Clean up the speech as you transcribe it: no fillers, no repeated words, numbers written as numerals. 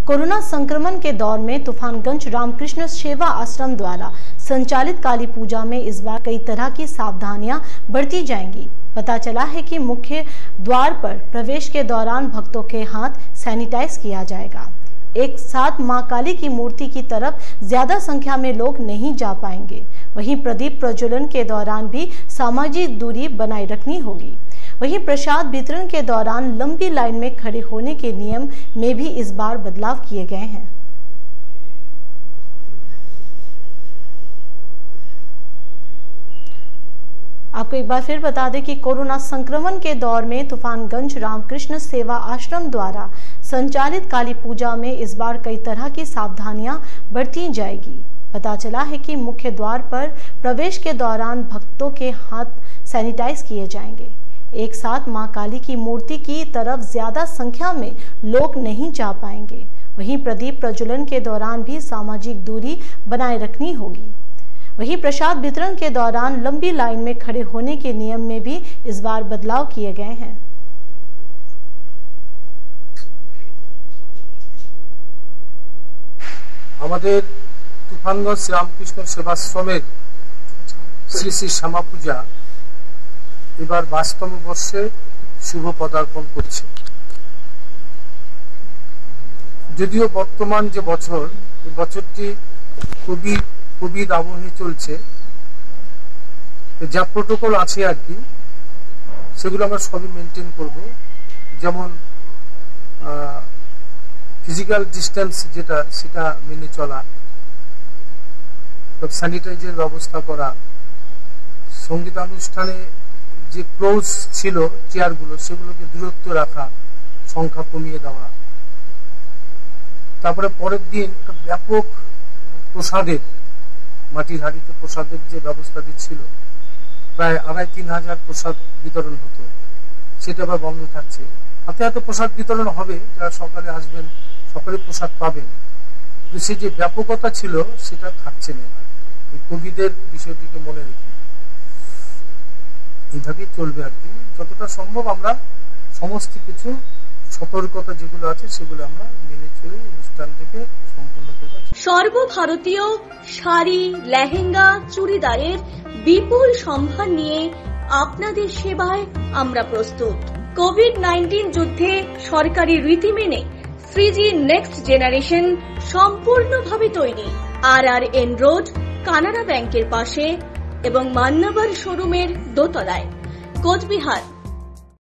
Corona संक्रमण के दौर में तूफानगंज रामकृष्ण सेवा आश्रम द्वारा संचालित काली पूजा में इस बार कई तरह की सावधानियां बरती जाएंगी। पता चला है कि मुख्य द्वार पर प्रवेश के दौरान भक्तों के हाथ सैनिटाइज किया जाएगा। एक साथ मां काली की मूर्ति की तरफ ज्यादा संख्या में लोग नहीं जा पाएंगे। वहीं प्रदीप प्रज्वलन के दौरान भी सामाजिक दूरी बनाए रखनी होगी। वहीं प्रसाद वितरण के दौरान लंबी लाइन में खड़े होने के नियम में भी इस बार बदलाव किए गए हैं। आपको एक बार फिर बता दें कि कोरोना संक्रमण के दौर में तूफानगंज रामकृष्ण सेवा आश्रम द्वारा संचालित काली पूजा में इस बार कई तरह की सावधानियां बरती जाएगी। पता चला है कि मुख्य द्वार पर प्रवेश के दौरान भक्तों के हाथ सैनिटाइज किए जाएंगे। एक साथ मां काली की मूर्ति की तरफ ज्यादा संख्या में लोग नहीं जा पाएंगे। वहीं प्रदीप प्रज्वलन के दौरान भी सामाजिक दूरी बनाए रखनी होगी। वहीं प्रसाद वितरण के दौरान लंबी लाइन में खड़े होने के नियम में भी इस बार बदलाव किए गए हैं। हमारे तूफानगंज रामकृष्ण सेवाश्रमेर श्री श्री श्यामा पूजा এবার 22তম বর্ষে শুভ পদার্পণ করছে। যদিও বর্তমান যে বছর, এই বছরটি কোভিড আবহে চলছে, যা প্রোটোকল আছে আর কি সেগুলো আমরা সবই মেনটেন করব। যেমন ফিজিক্যাল ডিস্টেন্স যেটা সেটা মেনে চলা, স্যানিটাইজার ব্যবস্থা করা, সঙ্গীতানুষ্ঠানে যে ক্লোজ ছিল চেয়ারগুলো সেগুলোকে দূরত্ব রাখা, সংখ্যা কমিয়ে দেওয়া। তারপরে পরের দিন ব্যাপক প্রসাদের, মাটির হাঁড়িতে প্রসাদের যে ব্যবস্থাটি ছিল, প্রায় 2,500-3 হাজার প্রসাদ বিতরণ হতো, সেটা আবার বন্ধ থাকছে। হাতে হাতে প্রসাদ বিতরণ হবে, যারা সকালে আসবেন সকালে প্রসাদ পাবেন, কিন্তু সে যে ব্যাপকতা ছিল সেটা থাকছে না। এই কোভিডের বিষয়টিকে মনে রেখে এইভাবেই চলবে আর কি। যতটা সম্ভব আমরা সমস্ত কিছু সতর্কতা যেগুলো আছে সেগুলো আমরা মেনে চলে অনুষ্ঠানটাকে সম্পূর্ণ করব। সর্বভারতীয় শাড়ি, লেহেঙ্গা, চুড়িদারের বিপুল সম্ভার নিয়ে আপনাদের সেবায় আমরা প্রস্তুত। কোভিড-19 যুদ্ধে সরকারি রীতি মেনে শ্রীজি নেক্সট জেনারেশন সম্পূর্ণভাবে তৈরি। RRN রোড, কানাড়া ব্যাংকের পাশে এবং মান্নাবার শোরুমের দোতলায়, কোচবিহার।